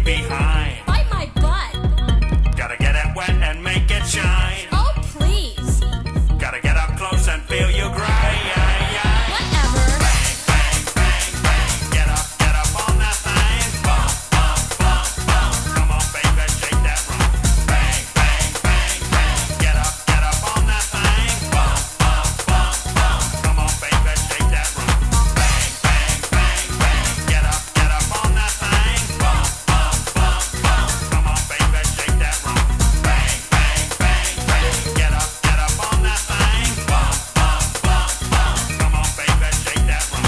behind. Bite my butt. Gotta get it wet and make it shine. Oh, please. Gotta get up close and feel you grind. Whatever. Bang, bang, bang, bang. Get up on that thing. Bump, bump, bump, bump. Come on, baby, shake that rump. Bang, bang, bang, bang. Get up on that thing. Bump, bump, bump, bump. Come on, baby, shake that rump. Bang, bang, bang, bang. Get up on that thing. Bump, bump, bump, bump. Come on, baby, shake that rump. Bang, bang, bang, bang. Get up on that thing. Bump, bump, bump, bump. Come on, baby, shake that rump.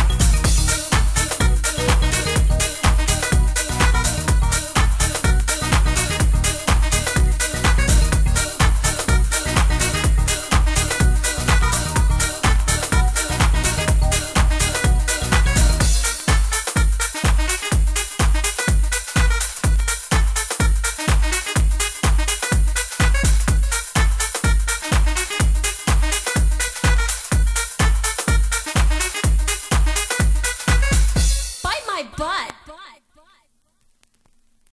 Bite my butt.